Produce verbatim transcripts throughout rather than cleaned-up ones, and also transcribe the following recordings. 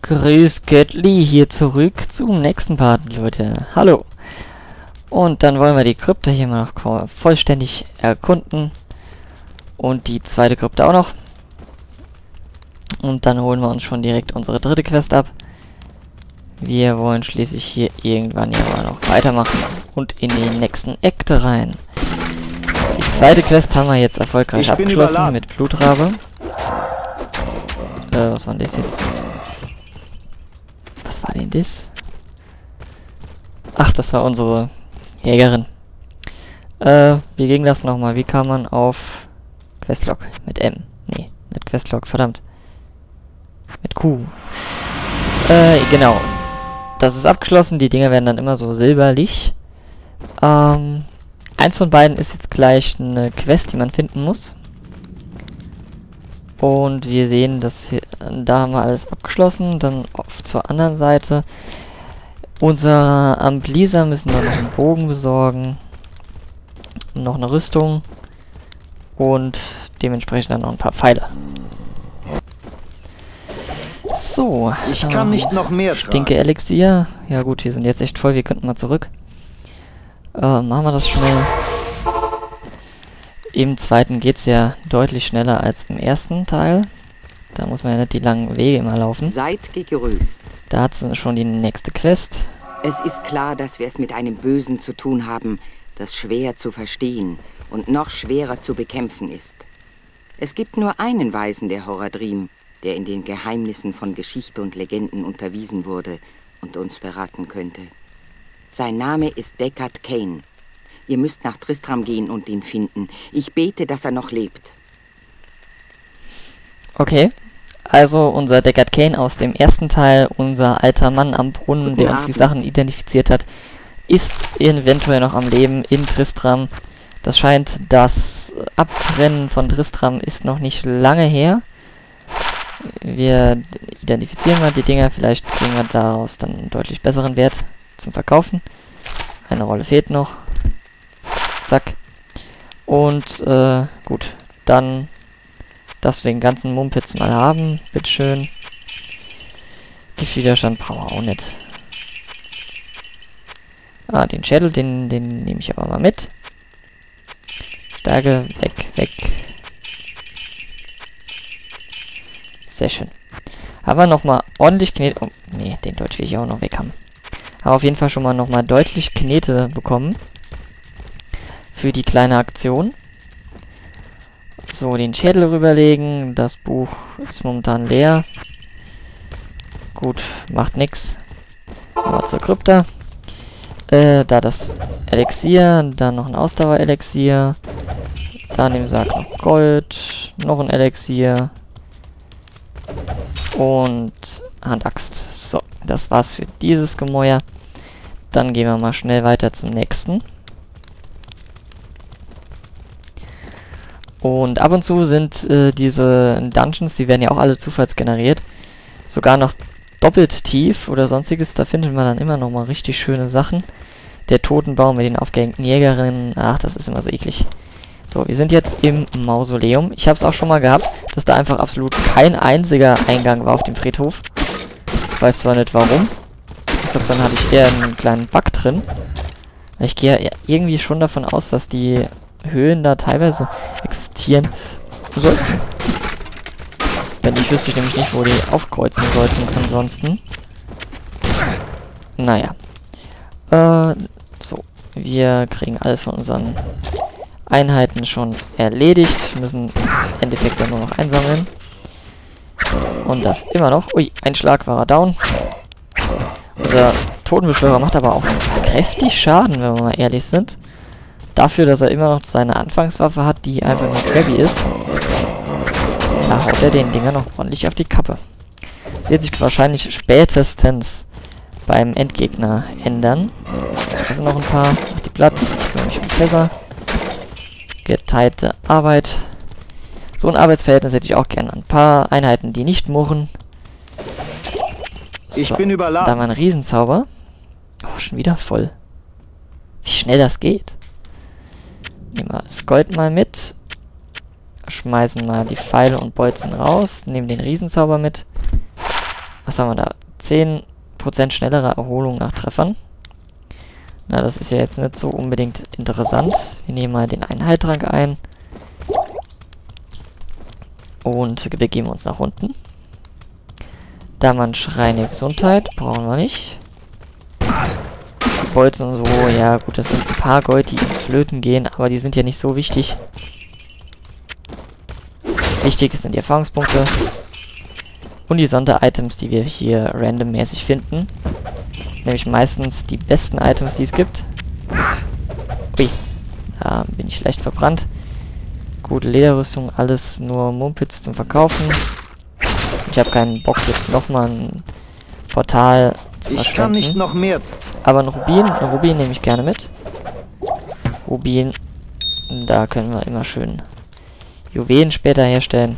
Grüß Göttli hier zurück zum nächsten Part, Leute. Hallo. Und dann wollen wir die Krypta hier mal noch vollständig erkunden. Und die zweite Krypta auch noch. Und dann holen wir uns schon direkt unsere dritte Quest ab. Wir wollen schließlich hier irgendwann ja mal noch weitermachen und in den nächsten Akte rein. Die zweite Quest haben wir jetzt erfolgreich abgeschlossen mit Blutrabe. Äh, was war denn das jetzt? Was war denn das? Ach, das war unsere Jägerin. Äh, wie ging das nochmal? Wie kam man auf Questlog? Mit M. Nee, nicht Questlog, verdammt. Mit Q. Äh, genau. Das ist abgeschlossen. Die Dinger werden dann immer so silberlich. Ähm, eins von beiden ist jetzt gleich eine Quest, die man finden muss. Und wir sehen, dass hier, da haben wir alles abgeschlossen. Dann auf zur anderen Seite. Unser Amblisa müssen wir noch einen Bogen besorgen. Noch eine Rüstung. Und dementsprechend dann noch ein paar Pfeile. So. Ich kann nicht noch mehr Stinke Elixier. Ja gut, wir sind jetzt echt voll. Wir könnten mal zurück. Äh, machen wir das schnell. Im zweiten geht es ja deutlich schneller als im ersten Teil. Da muss man ja nicht die langen Wege immer laufen. Seid gegrüßt. Da hat es schon die nächste Quest. Es ist klar, dass wir es mit einem Bösen zu tun haben, das schwer zu verstehen und noch schwerer zu bekämpfen ist. Es gibt nur einen Weisen der Horadrim, der in den Geheimnissen von Geschichte und Legenden unterwiesen wurde und uns beraten könnte. Sein Name ist Deckard Cain. Ihr müsst nach Tristram gehen und ihn finden. Ich bete, dass er noch lebt. Okay. Also unser Deckard Cain aus dem ersten Teil, unser alter Mann am Brunnen, Guten der uns Abend. die Sachen identifiziert hat, ist eventuell noch am Leben in Tristram. Das scheint, das Abbrennen von Tristram ist noch nicht lange her. Wir identifizieren mal die Dinger, vielleicht kriegen wir daraus dann einen deutlich besseren Wert zum Verkaufen. Eine Rolle fehlt noch. Zack. Und, äh, gut. Dann darfst du den ganzen Mumpitz mal haben. Bitteschön. Giftwiderstand brauchen wir auch nicht. Ah, den Schädel, den, den nehme ich aber mal mit. Stärke, weg, weg. Sehr schön. Haben wir nochmal ordentlich Knete... Oh, nee, den Deutsch will ich auch noch weg haben. Haben auf jeden Fall schon mal nochmal deutlich Knete bekommen. Für die kleine Aktion. So, den Schädel rüberlegen. Das Buch ist momentan leer. Gut, macht nix. Mal zur Krypta. Äh, da das Elixier, dann noch ein Ausdauer-Elixier. Da in dem Sack noch Gold. Noch ein Elixier. Und Handaxt. So, das war's für dieses Gemäuer. Dann gehen wir mal schnell weiter zum nächsten. Und ab und zu sind äh, diese Dungeons, die werden ja auch alle zufallsgeneriert, sogar noch doppelt tief oder sonstiges. Da findet man dann immer noch mal richtig schöne Sachen. Der Totenbaum mit den aufgehängten Jägerinnen, ach, das ist immer so eklig. So, wir sind jetzt im Mausoleum. Ich habe es auch schon mal gehabt, dass da einfach absolut kein einziger Eingang war auf dem Friedhof. Ich weiß zwar nicht warum. Ich glaube, dann hatte ich eher einen kleinen Bug drin. Ich gehe ja irgendwie schon davon aus, dass die Höhlen da teilweise existieren sollten. Wenn nicht, wüsste ich nämlich nicht, wo die aufkreuzen sollten ansonsten. Naja. Äh, so. Wir kriegen alles von unseren Einheiten schon erledigt. Wir müssen im Endeffekt dann nur noch einsammeln. Und das immer noch. Ui, ein Schlag war er down. Unser Totenbeschwörer macht aber auch kräftig Schaden, wenn wir mal ehrlich sind. Dafür, dass er immer noch seine Anfangswaffe hat, die einfach nur Krabby ist. Da haut er den Dinger noch ordentlich auf die Kappe. Das wird sich wahrscheinlich spätestens beim Endgegner ändern. Da sind noch ein paar. Auf die Blatt. Ich kümmere mich um Fässer. Geteilte Arbeit. So ein Arbeitsverhältnis hätte ich auch gerne. Ein paar Einheiten, die nicht murren. So, ich bin überladen. Da haben wir einen Riesenzauber. Oh, schon wieder voll. Wie schnell das geht. Nehmen wir das Gold mal mit. Schmeißen mal die Pfeile und Bolzen raus. Nehmen den Riesenzauber mit. Was haben wir da? zehn Prozent schnellere Erholung nach Treffern. Na, das ist ja jetzt nicht so unbedingt interessant. Wir nehmen mal den einen Heiltrank ein. Und begeben uns nach unten. Da man Schrein der Gesundheit, brauchen wir nicht. Bolzen und so, ja gut, das sind ein paar Gold, die ins Flöten gehen, aber die sind ja nicht so wichtig. Wichtig sind die Erfahrungspunkte. Und die Sonder-Items, die wir hier randommäßig finden. Nämlich meistens die besten Items, die es gibt. Ui, da bin ich leicht verbrannt. Gute Lederrüstung, alles nur Mumpitz zum Verkaufen. Ich habe keinen Bock, jetzt nochmal ein Portal zu verschwenden. Ich kann nicht noch mehr. Aber ein Rubin, ein Rubin nehme ich gerne mit. Rubin, da können wir immer schön Juwelen später herstellen.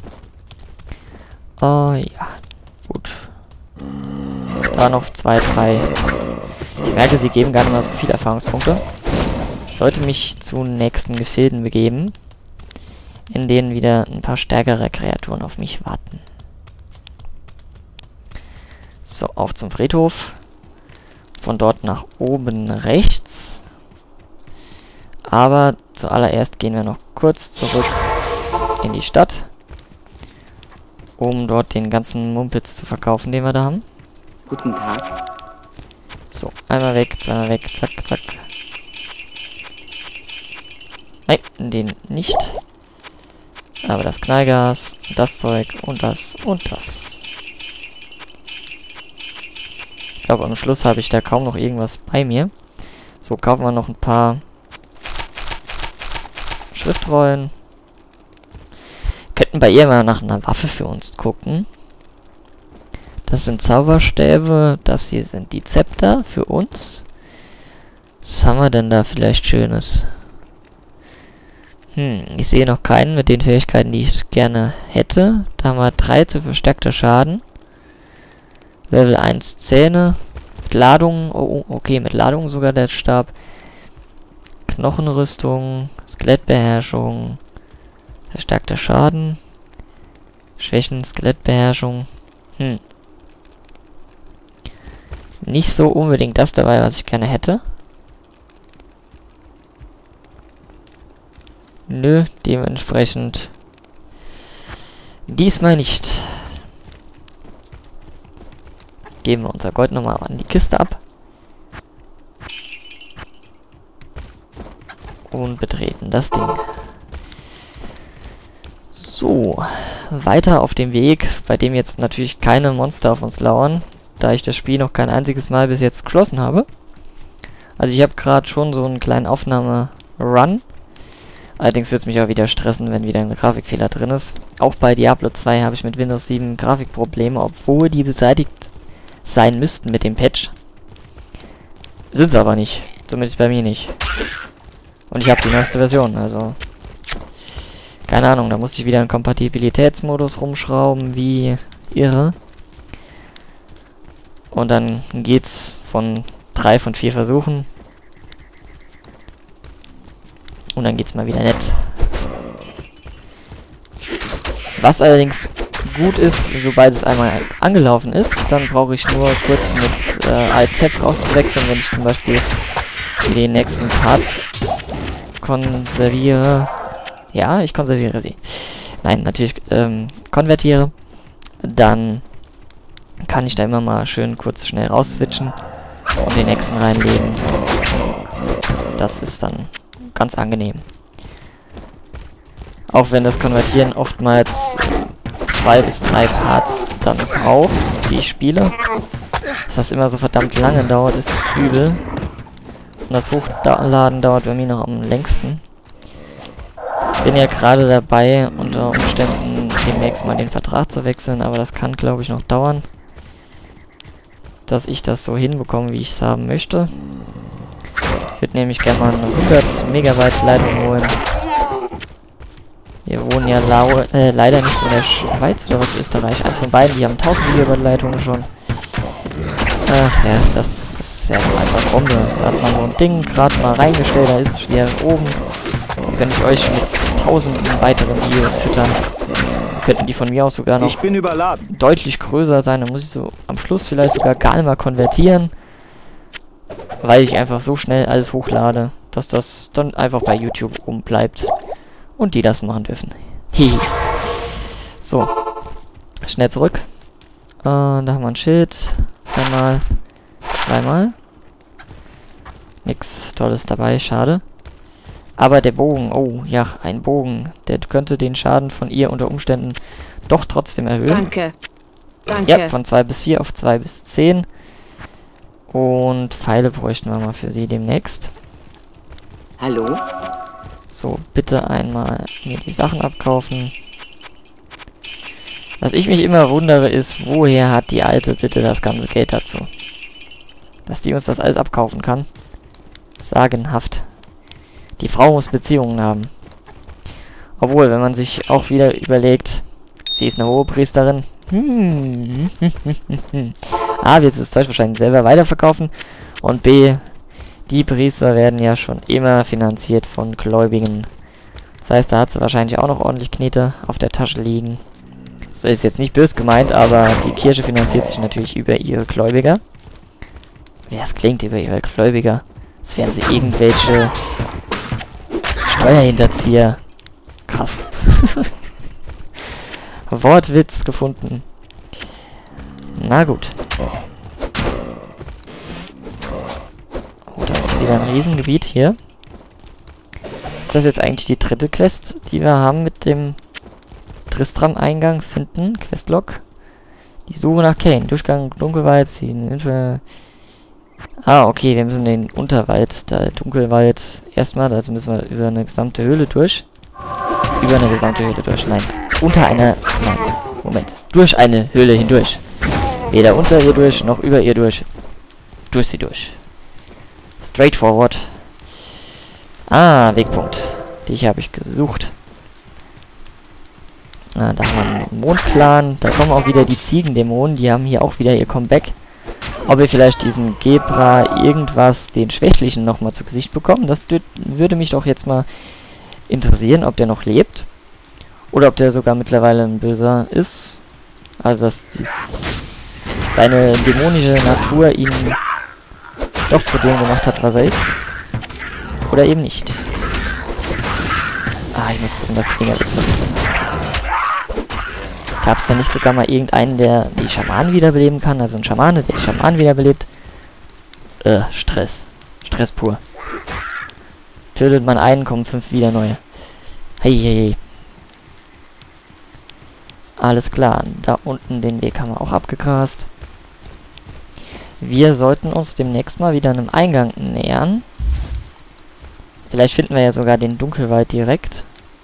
Oh ja, gut. Da noch zwei, drei. Ich merke, sie geben gar nicht mal so viele Erfahrungspunkte. Ich sollte mich zu nächsten Gefilden begeben, in denen wieder ein paar stärkere Kreaturen auf mich warten. So, auf zum Friedhof. Von dort nach oben rechts. Aber zuallererst gehen wir noch kurz zurück in die Stadt, um dort den ganzen Mumpitz zu verkaufen, den wir da haben. Guten Tag. So, einmal weg, zweimal weg, zack, zack. Nein, den nicht. Aber das Knallgas, das Zeug und das und das. Ich glaube, am Schluss habe ich da kaum noch irgendwas bei mir. So, kaufen wir noch ein paar Schriftrollen. Könnten bei ihr mal nach einer Waffe für uns gucken. Das sind Zauberstäbe. Das hier sind die Zepter für uns. Was haben wir denn da vielleicht Schönes? Hm, ich sehe noch keinen mit den Fähigkeiten, die ich gerne hätte. Da haben wir drei zu verstärkter Schaden. Level eins Zähne. Mit Ladung. Oh, okay, mit Ladung sogar der Stab. Knochenrüstung. Skelettbeherrschung. Verstärkter Schaden. Schwächen, Skelettbeherrschung. Hm. Nicht so unbedingt das dabei, was ich gerne hätte. Nö, dementsprechend diesmal nicht. Geben wir unser Gold nochmal an die Kiste ab. Und betreten das Ding. So, weiter auf dem Weg, bei dem jetzt natürlich keine Monster auf uns lauern, da ich das Spiel noch kein einziges Mal bis jetzt geschlossen habe. Also ich habe gerade schon so einen kleinen Aufnahme-Run. Allerdings wird es mich auch wieder stressen, wenn wieder ein Grafikfehler drin ist. Auch bei Diablo zwei habe ich mit Windows sieben Grafikprobleme, obwohl die beseitigt sein müssten mit dem Patch. Sind sie aber nicht. Zumindest bei mir nicht. Und ich habe die neueste Version, also keine Ahnung, da musste ich wieder im Kompatibilitätsmodus rumschrauben, wie irre. Und dann geht's von drei von vier Versuchen. Und dann geht's mal wieder nett. Was allerdings gut ist, sobald es einmal angelaufen ist, dann brauche ich nur kurz mit äh, Alt-Tab rauszuwechseln, wenn ich zum Beispiel den nächsten Part konserviere. Ja, ich konserviere sie. Nein, natürlich ähm, konvertiere. Dann kann ich da immer mal schön kurz schnell rausswitchen und den nächsten reinlegen. Das ist dann ganz angenehm. Auch wenn das Konvertieren oftmals zwei bis drei Parts dann braucht, die ich spiele. Dass das immer so verdammt lange dauert, ist übel. Und das Hochladen dauert bei mir noch am längsten. Bin ja gerade dabei, unter Umständen demnächst mal den Vertrag zu wechseln, aber das kann, glaube ich, noch dauern, dass ich das so hinbekomme, wie ich es haben möchte. Ich würde nämlich gerne mal eine hundert Megabyte Leitung holen. Wir wohnen ja lau äh, leider nicht in der Schweiz oder was, Österreich. Eins von beiden, die haben tausend Gigabyte Leitungen schon. Ach ja, das, das wäre doch einfach Bombe. Da hat man so ein Ding gerade mal reingestellt, da ist es wieder oben. könnte ich euch mit tausenden weiteren Videos füttern. Könnten die von mir aus sogar noch Ich bin überladen. deutlich größer sein. Dann muss ich so am Schluss vielleicht sogar gar nicht mal konvertieren. Weil ich einfach so schnell alles hochlade, dass das dann einfach bei YouTube rumbleibt. Und die das machen dürfen. Hihi. So. Schnell zurück. Äh, da haben wir ein Schild. Einmal. Zweimal. Nix Tolles dabei, schade. Aber der Bogen, oh ja, ein Bogen. Der könnte den Schaden von ihr unter Umständen doch trotzdem erhöhen. Danke. Danke. Ja, von zwei bis vier auf zwei bis zehn. Und Pfeile bräuchten wir mal für sie demnächst. Hallo? So, bitte einmal mir die Sachen abkaufen. Was ich mich immer wundere ist, woher hat die Alte bitte das ganze Geld dazu? Dass die uns das alles abkaufen kann. Sagenhaft. Die Frau muss Beziehungen haben. Obwohl, wenn man sich auch wieder überlegt, sie ist eine Hohepriesterin. Hm. A, wird sie das Zeug wahrscheinlich selber weiterverkaufen. Und B, die Priester werden ja schon immer finanziert von Gläubigen. Das heißt, da hat sie wahrscheinlich auch noch ordentlich Knete auf der Tasche liegen. Das ist jetzt nicht böse gemeint, aber die Kirche finanziert sich natürlich über ihre Gläubiger. Ja, es klingt über ihre Gläubiger. Als wären sie irgendwelche Steuerhinterzieher. Krass. Wortwitz gefunden. Na gut. Oh, das ist wieder ein Riesengebiet hier. Ist das jetzt eigentlich die dritte Quest, die wir haben mit dem Tristram-Eingang finden? Questlog. Die Suche nach Kane. Durchgang Dunkelwald. Ziehen Hilfe. Ah, okay, wir müssen den Unterwald, der Dunkelwald erstmal, also müssen wir über eine gesamte Höhle durch. Über eine gesamte Höhle durch, nein. Unter einer, nein, Moment. Durch eine Höhle hindurch. Weder unter ihr durch, noch über ihr durch. Durch sie durch. Straightforward. Ah, Wegpunkt. Dich habe ich gesucht. Ah, da haben wir einen Mondclan. Da kommen auch wieder die Ziegendämonen. Die haben hier auch wieder ihr Comeback. Ob wir vielleicht diesen Gebra irgendwas, den Schwächlichen, nochmal zu Gesicht bekommen, das würde mich doch jetzt mal interessieren, ob der noch lebt. Oder ob der sogar mittlerweile ein Böser ist. Also, dass dies, seine dämonische Natur ihn doch zu dem gemacht hat, was er ist. Oder eben nicht. Ah, ich muss gucken, dass die Dinger weg sind. Gab es da nicht sogar mal irgendeinen, der die Schamanen wiederbeleben kann? Also ein Schamane, der die Schamanen wiederbelebt? Äh, Stress. Stress pur. Tötet man einen, kommen fünf wieder neue. Hey, hey, hey. Alles klar. Da unten den Weg haben wir auch abgegrast. Wir sollten uns demnächst mal wieder einem Eingang nähern. Vielleicht finden wir ja sogar den Dunkelwald direkt.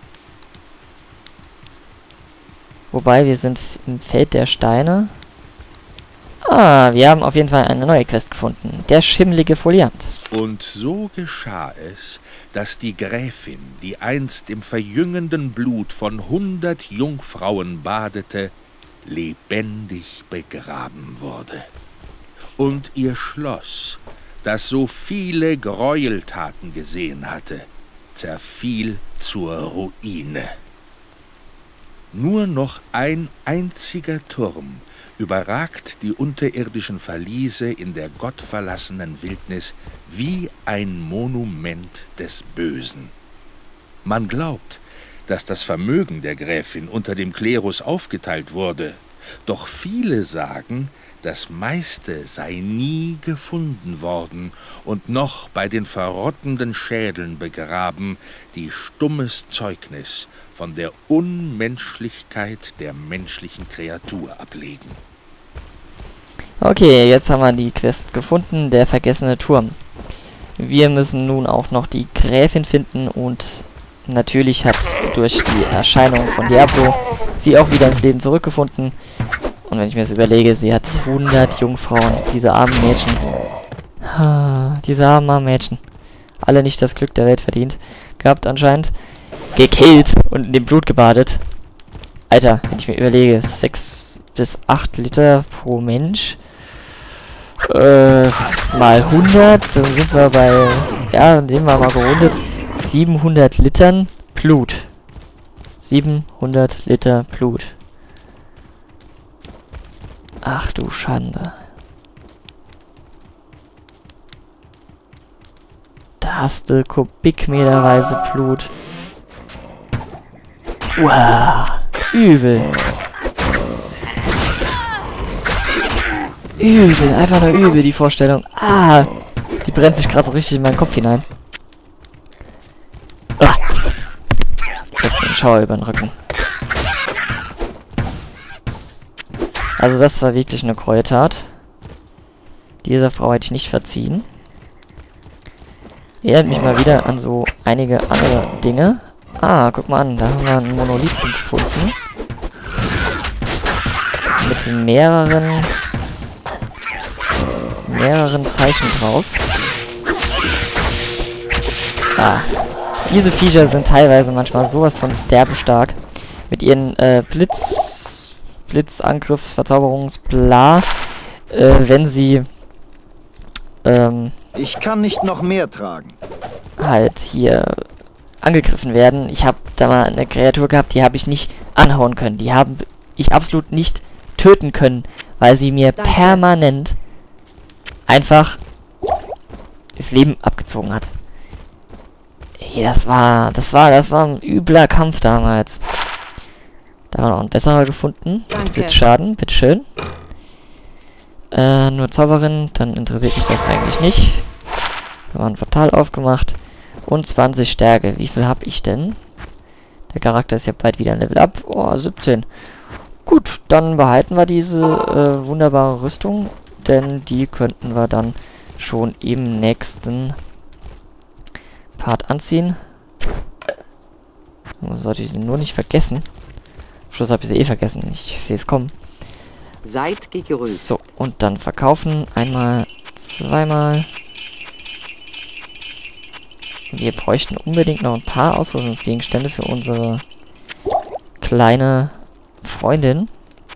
Wobei, wir sind im Feld der Steine. Ah, wir haben auf jeden Fall eine neue Quest gefunden. Der schimmlige Foliant. Und so geschah es, dass die Gräfin, die einst im verjüngenden Blut von hundert Jungfrauen badete, lebendig begraben wurde. Und ihr Schloss, das so viele Gräueltaten gesehen hatte, zerfiel zur Ruine. Nur noch ein einziger Turm überragt die unterirdischen Verliese in der gottverlassenen Wildnis wie ein Monument des Bösen. Man glaubt, dass das Vermögen der Gräfin unter dem Klerus aufgeteilt wurde, doch viele sagen, das meiste sei nie gefunden worden und noch bei den verrottenden Schädeln begraben, die stummes Zeugnis von der Unmenschlichkeit der menschlichen Kreatur ablegen. Okay, jetzt haben wir die Quest gefunden, der vergessene Turm. Wir müssen nun auch noch die Gräfin finden und natürlich hat durch die Erscheinung von Diablo sie auch wieder ins Leben zurückgefunden. Und wenn ich mir das überlege, sie hat hundert Jungfrauen, diese armen Mädchen. Diese armen, armen Mädchen. Alle nicht das Glück der Welt verdient. Gehabt anscheinend. Gekillt und in dem Blut gebadet. Alter, wenn ich mir überlege, sechs bis acht Liter pro Mensch. Äh, mal hundert, dann sind wir bei, ja, nehmen wir mal gerundet, siebenhundert Litern Blut. siebenhundert Liter Blut. Ach du Schande. Da hast du kubikmeterweise Blut. Wow. Übel. Übel. Einfach nur übel, die Vorstellung. Ah. Die brennt sich gerade so richtig in meinen Kopf hinein. Ah. Jetzt einen Schauer über den Rücken. Also das war wirklich eine Gräueltat. Dieser Frau hätte ich nicht verziehen. Erinnert mich mal wieder an so einige andere Dinge. Ah, guck mal an, da haben wir einen Monolithen gefunden. Mit mehreren... mehreren Zeichen drauf. Ah. Diese Viecher sind teilweise manchmal sowas von derbe stark. Mit ihren äh, Blitz... Blitzangriffs, Verzauberungs, bla. Äh, wenn sie... Ähm... Ich kann nicht noch mehr tragen. Halt hier angegriffen werden. Ich habe da mal eine Kreatur gehabt, die habe ich nicht anhauen können. Die habe ich absolut nicht töten können, weil sie mir Danke. permanent einfach das Leben abgezogen hat. Ey, das war, das war, das war ein übler Kampf damals. Da war noch ein besserer gefunden. Blitzschaden, bitteschön. Äh, nur Zauberin, dann interessiert mich das eigentlich nicht. Da war ein Portal aufgemacht. Und zwanzig Stärke. Wie viel habe ich denn? Der Charakter ist ja bald wieder ein Level up. Oh, siebzehn. Gut, dann behalten wir diese äh, wunderbare Rüstung. Denn die könnten wir dann schon im nächsten Part anziehen. Sollte ich sie nur nicht vergessen. Am Schluss habe ich sie eh vergessen. Ich sehe es kommen. Seid gegrüßt. So, und dann verkaufen. Einmal, zweimal. Wir bräuchten unbedingt noch ein paar Ausrüstungsgegenstände für unsere kleine Freundin.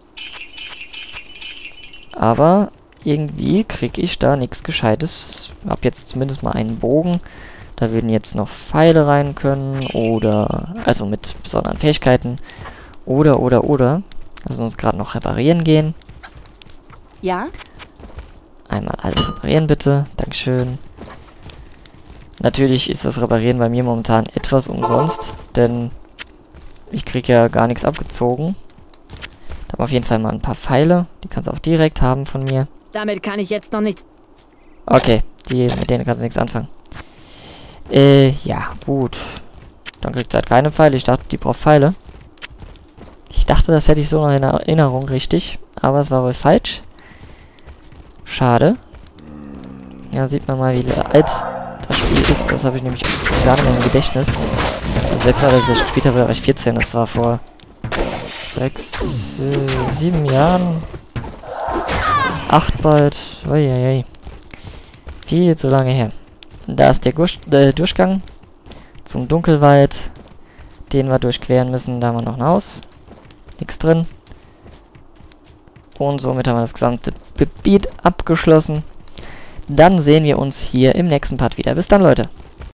Aber irgendwie kriege ich da nichts Gescheites. Ich habe jetzt zumindest mal einen Bogen. Da würden jetzt noch Pfeile rein können. Oder, also mit besonderen Fähigkeiten. Oder, oder, oder. Also uns gerade noch reparieren gehen. Ja? Einmal alles reparieren, bitte. Dankeschön. Natürlich ist das Reparieren bei mir momentan etwas umsonst, denn ich kriege ja gar nichts abgezogen. Da haben wir auf jeden Fall mal ein paar Pfeile. Die kannst du auch direkt haben von mir. Damit kann ich jetzt noch nichts... Okay, die, mit denen kannst du nichts anfangen. Äh, ja, gut. Dann kriegt sie halt keine Pfeile. Ich dachte, die braucht Pfeile. Ich dachte, das hätte ich so noch in Erinnerung richtig. Aber es war wohl falsch. Schade. Ja, sieht man mal, wie alt das Spiel ist. Das habe ich nämlich schon gar nicht mehr im Gedächtnis. Das letzte Mal, dass ich das gespielt habe, war ich vierzehn. Das war vor sechs, äh, sieben Jahren. Acht bald. Uiuiui. Viel zu lange her. Da ist der Gus äh, Durchgang zum Dunkelwald, den wir durchqueren müssen. Da haben wir noch ein Haus. Nichts drin. Und somit haben wir das gesamte Gebiet abgeschlossen. Dann sehen wir uns hier im nächsten Part wieder. Bis dann, Leute.